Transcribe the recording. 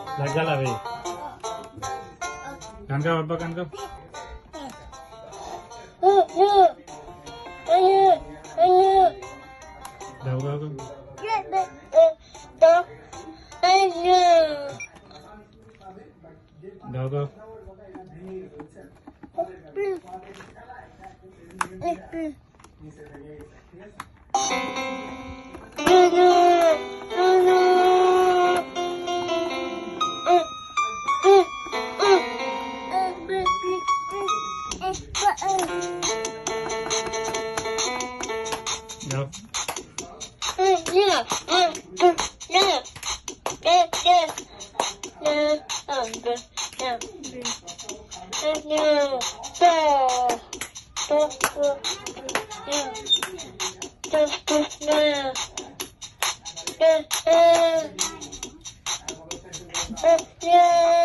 Lagda la ve. Kan ka papa kan ka. Daw ka ko. Daw ka. Yeah.